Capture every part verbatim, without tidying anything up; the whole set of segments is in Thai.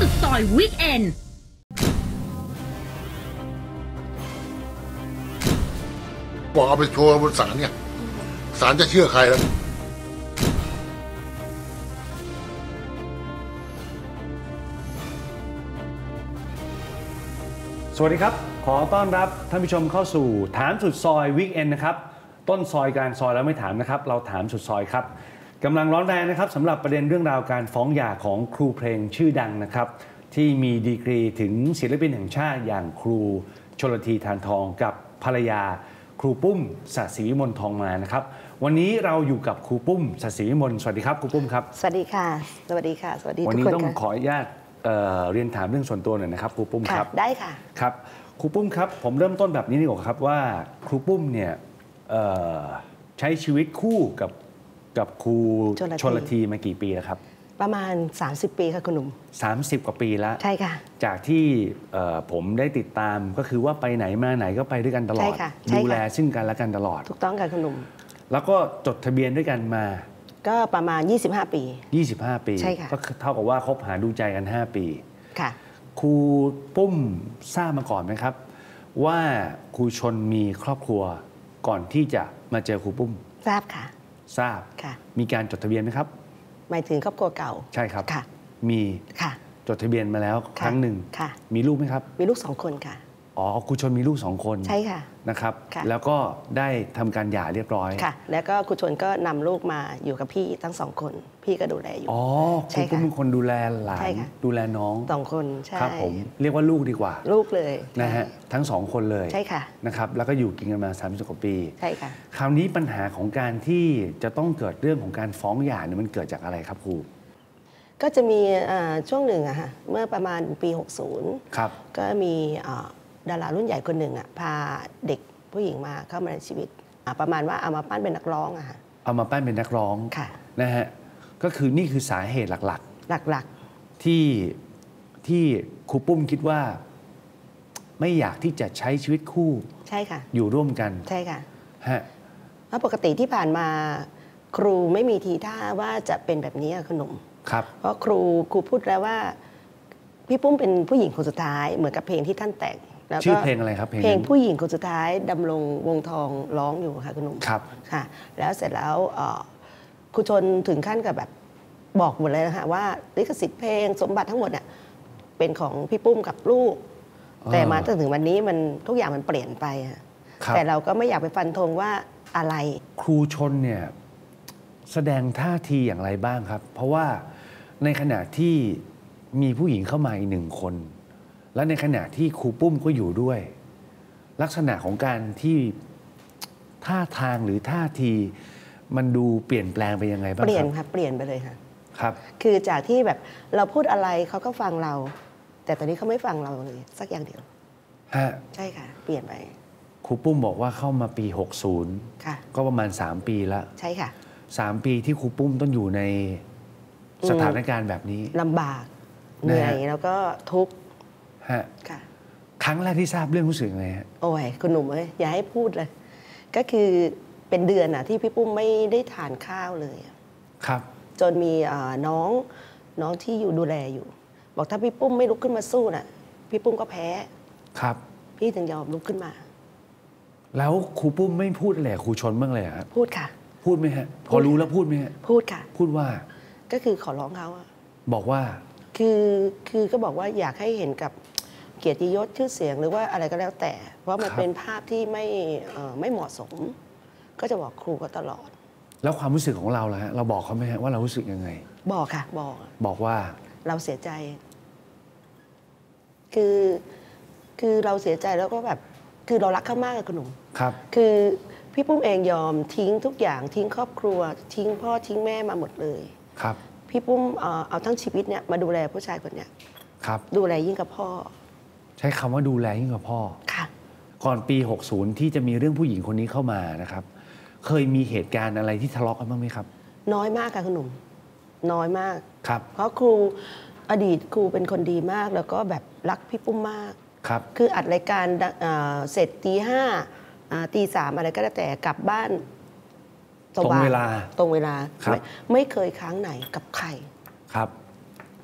สุดซอยวีคเอนด์บอกเอาไปโชว์บนศาลเนี่ยศาลจะเชื่อใครแล้วสวัสดีครับขอต้อนรับท่านผู้ชมเข้าสู่ถามสุดซอยวีคเอนด์นะครับต้นซอยกลางซอยแล้วไม่ถามนะครับเราถามสุดซอยครับกำลังร้อนแรงนะครับสำหรับประเด็นเรื่องราวการฟ้องหย่าของครูเพลงชื่อดังนะครับที่มีดีกรีถึงศิลปินแห่งชาติอย่างครูชลธี ธารทองกับภรรยาครูปุ้มศศรีวิมลทองมานะครับวันนี้เราอยู่กับครูปุ้มศศรีวิมลสวัสดีครับครูปุ้มครับสวัสดีค่ะสวัสดีค่ะสวัสดีทุกคนวันนี้ต้องขออนุญาต เ, เรียนถามเรื่องส่วนตัวหน่อยนะครับครูปุ้มครับได้ค่ะครับครูปุ้มครับผมเริ่มต้นแบบนี้ดีกว่าครับว่าครูปุ้มเนี่ยใช้ชีวิตคู่กับกับครูชลธีมากี่ปีแล้วครับประมาณสามสิบปีค่ะคุณหนุ่มสามสิบกว่าปีแล้วใช่ค่ะจากที่ผมได้ติดตามก็คือว่าไปไหนมาไหนก็ไปด้วยกันตลอดดูแลซึ่งกันและกันตลอดถูกต้องค่ะคุณหนุ่มแล้วก็จดทะเบียนด้วยกันมาก็ประมาณยี่สิบห้าปียี่สิบห้าปีใช่ค่ะก็เท่ากับว่าคบหาดูใจกันห้าปีค่ะครูปุ้มทราบมาก่อนไหมครับว่าครูชนมีครอบครัวก่อนที่จะมาเจอครูปุ้มทราบค่ะทราบค่ะมีการจดทะเบียนไหมครับหมายถึงครอบครัวเก่าใช่ครับค่ะมีค่ะจดทะเบียนมาแล้วครั้งหนึ่งค่ะมีลูกไหมครับมีลูกสองคนค่ะอ๋อครูชนมีลูกสองคนใช่ค่ะนะครับแล้วก็ได้ทำการหย่าเรียบร้อยค่ะแล้วก็ครูชนก็นำลูกมาอยู่กับพี่ทั้งสองคนพี่ก็ดูแลอยู่อ๋อครูปุ้มเป็นคนดูแลหลานดูแลน้องสองคนใช่ครับผมเรียกว่าลูกดีกว่าลูกเลยนะฮะทั้งสองคนเลยใช่ค่ะนะครับแล้วก็อยู่กินกันมาสามสิบกว่าปีใช่ค่ะคราวนี้ปัญหาของการที่จะต้องเกิดเรื่องของการฟ้องหย่าเนี่ยมันเกิดจากอะไรครับครูก็จะมีช่วงหนึ่งอะค่ะเมื่อประมาณปีหกสิบครับก็มีดารารุ่นใหญ่คนหนึ่งอ่ะพาเด็กผู้หญิงมาเข้ามาในชีวิตประมาณว่าเอามาปั้นเป็นนักร้องอะค่ะเอามาปั้นเป็นนักร้องค่ะนะฮะก็คือนี่คือสาเหตุหลักๆหลักๆที่ที่ครูปุ้มคิดว่าไม่อยากที่จะใช้ชีวิตคู่ใช่ค่ะอยู่ร่วมกันใช่ค่ะฮะเพราะปกติที่ผ่านมาครูไม่มีทีท่าว่าจะเป็นแบบนี้คุณหนุ่มครับเพราะครูครูพูดแล้วว่าพี่ปุ้มเป็นผู้หญิงคนสุดท้ายเหมือนกับเพลงที่ท่านแต่งชื่อเพลงอะไรครับเพลงผู้หญิงคนสุดท้ายดำรงวงทองร้องอยู่ค่ะคุณหนุ่มครับค่ะแล้วเสร็จแล้วครูชนถึงขั้นกับแบบบอกหมดเลยนะคะว่าลิขสิทธิ์เพลงสมบัติทั้งหมดเนี่ยเป็นของพี่ปุ้มกับลูกแต่มาจนถึงวันนี้มันทุกอย่างมันเปลี่ยนไปแต่เราก็ไม่อยากไปฟันธงว่าอะไรครูชนเนี่ยแสดงท่าทีอย่างไรบ้างครับเพราะว่าในขณะที่มีผู้หญิงเข้ามาอีกหนึ่งคนและในขณะที่ครูปุ้มก็อยู่ด้วยลักษณะของการที่ท่าทางหรือท่าทีมันดูเปลี่ยนแปลงไปยังไงบ้างครับเปลี่ยนค่ะเปลี่ยนไปเลยค่ะครับคือจากที่แบบเราพูดอะไรเขาก็ฟังเราแต่ตอนนี้เขาไม่ฟังเราเลยสักอย่างเดียวฮะใช่ค่ะเปลี่ยนไปครูปุ้มบอกว่าเข้ามาปีหกสิบค่ะก็ประมาณสามปีแล้วใช่ค่ะสามปีที่ครูปุ้มต้องอยู่ในสถานการณ์แบบนี้ลำบากเหนื่อยแล้วก็ทุกข์ฮะครั้งแรกที่ทราบเรื่องรู้สึกไงฮะโอ้ยคุณหนุ่มเอ้ยอย่าให้พูดเลยก็คือเป็นเดือนอะที่พี่ปุ้มไม่ได้ทานข้าวเลยครับจนมีน้องน้องที่อยู่ดูแลอยู่บอกถ้าพี่ปุ้มไม่ลุกขึ้นมาสู้น่ะพี่ปุ้มก็แพ้ครับพี่ถึงยอมลุกขึ้นมาแล้วครูปุ้มไม่พูดอะไรครูชนบ้างเลยครับพูดค่ะพูดไหมฮะพอรู้แล้วพูดไหมฮะพูดค่ะพูดว่าก็คือขอร้องเขาอะบอกว่าคือคือก็บอกว่าอยากให้เห็นกับเกียรติยศชื่อเสียงหรือว่าอะไรก็แล้วแต่เพราะมันเป็นภาพที่ไม่ไม่เหมาะสมก็จะบอกครูก็ตลอดแล้วความรู้สึกของเราล่ะฮะเราบอกเขาไหมฮะว่าเรารู้สึกยังไงบอกค่ะบอกบอกว่าเราเสียใจคือคือเราเสียใจแล้วก็แบบคือเรารักเขามากเลยคุณหนุ่มครับคือพี่ปุ้มเองยอมทิ้งทุกอย่างทิ้งครอบครัวทิ้งพ่อทิ้งแม่มาหมดเลยครับพี่ปุ้มเอาทั้งชีวิตเนี่ยมาดูแลผู้ชายคนเนี้ยครับดูแลยิ่งกับพ่อใช้คำว่าดูแลยิ่งกับพ่อค่ะก่อนปีหกสิบที่จะมีเรื่องผู้หญิงคนนี้เข้ามานะครับเคยมีเหตุการณ์อะไรที่ทะเลาะกันบ้างไหมครับน้อยมากค่ะคุณหนุ่มน้อยมากครับเพราะครูอดีตครูเป็นคนดีมากแล้วก็แบบรักพี่ปุ้มมากครับคืออัดรายการเสร็จตีห้าตีสามอะไรก็แล้วแต่กลับบ้านตรงเวลาตรงเวลาไม่ไม่เคยค้างไหนกับใครครับค่ะ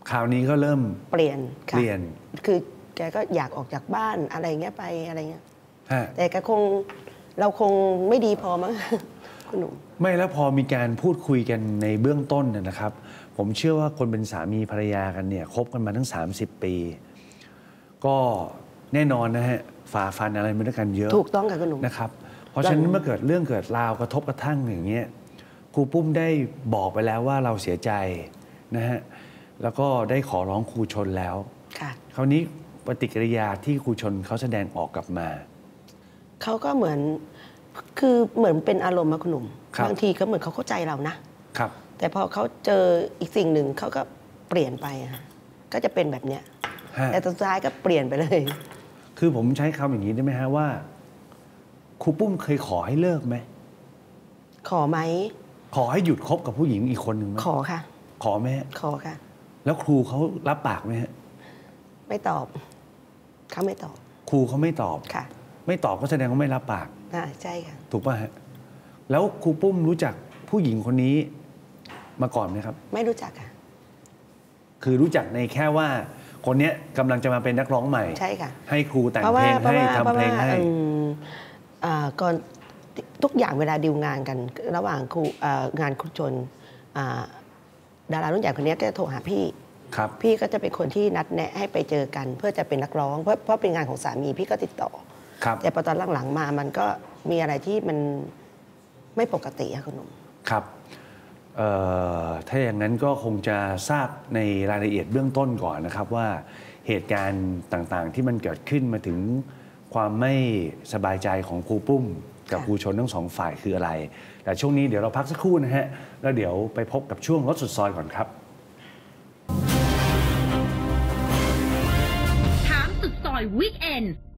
คราวนี้ก็เริ่มเปลี่ยนค่ะเปลี่ยนคือแกก็อยากออกจากบ้านอะไรเงี้ยไปอะไรเงี้ยฮะแต่แกคงเราคงไม่ดีพอมั้ง คุณหนุ่มไม่แล้วพอมีการพูดคุยกันในเบื้องต้นน่ะนะครับ ผมเชื่อว่าคนเป็นสามีภรรยากันเนี่ยคบกันมาทั้ง สามสิบ ปี ก็แน่นอนนะฮะฝ่าฟันอะไรมาด้วยกันเยอะถูกต้องค่ะคุณหนุ่มนะครับ เพราะฉะนั้นเมื่อเกิดเรื่องเกิดราวกระทบกระทั่งอย่างเงี้ยครูปุ้มได้บอกไปแล้วว่าเราเสียใจนะฮะแล้วก็ได้ขอร้องครูชนแล้วค่ะคราวนี้ปฏิกิริยาที่ครูชนเขาแสดงออกกลับมาเขาก็เหมือนคือเหมือนเป็นอารมณ์มาคุณหนุ่มครับบางทีก็เหมือนเขาเข้าใจเรานะครับแต่พอเขาเจออีกสิ่งหนึ่งเขาก็เปลี่ยนไปอะค่ะก็จะเป็นแบบเนี้ยฮะแต่สุดท้ายก็เปลี่ยนไปเลยคือผมใช้คำอย่างนี้ได้ไหมฮะว่าครูปุ้มเคยขอให้เลิกไหมขอไหมขอให้หยุดคบกับผู้หญิงอีกคนหนึ่งไหมขอค่ะขอไหมฮะขอค่ะแล้วครูเขารับปากไหมฮะไม่ตอบเขาไม่ตอบครูเขาไม่ตอบค่ะไม่ตอบก็แสดงว่าไม่รับปากอ่าใช่ค่ะถูกป่ะฮะแล้วครูปุ้มรู้จักผู้หญิงคนนี้มาก่อนไหมครับไม่รู้จักค่ะคือรู้จักในแค่ว่าคนเนี้ยกำลังจะมาเป็นนักร้องใหม่ใช่ค่ะให้ครูแต่งเพราะเพว่าลงเพราะให้ว่าเพทำราะเพลว่างให้อืมอ่าก่อนทุกอย่างเวลาดีลงานกัน ระหว่างครูอ่างานครูชนอ่าดารารุ่นใหญ่คนนี้ก็จะโทรหาพี่ครับพี่ก็จะเป็นคนที่นัดแนะให้ไปเจอกัน เพื่อจะเป็นนักร้อง เพราะเพราะเป็นงานของสามีพี่ก็ติดต่อครับแต่พอตอนหลังๆมามันก็มีอะไรที่มันไม่ปกติอะคุณหนุ่มครับเอ่อถ้าอย่างนั้นก็คงจะทราบในรายละเอียดเบื้องต้นก่อนนะครับว่าเหตุการณ์ต่างๆ ที่มันเกิดขึ้นมาถึงความไม่สบายใจของครูปุ้ม กับค่ะครูชนทั้งสองฝ่ายคืออะไร แต่ช่วงนี้เดี๋ยวเราพักสักครู่นะฮะแล้วเดี๋ยวไปพบกับช่วงรถสุดซอยก่อนครับถามสุดซอยวีคเอนด์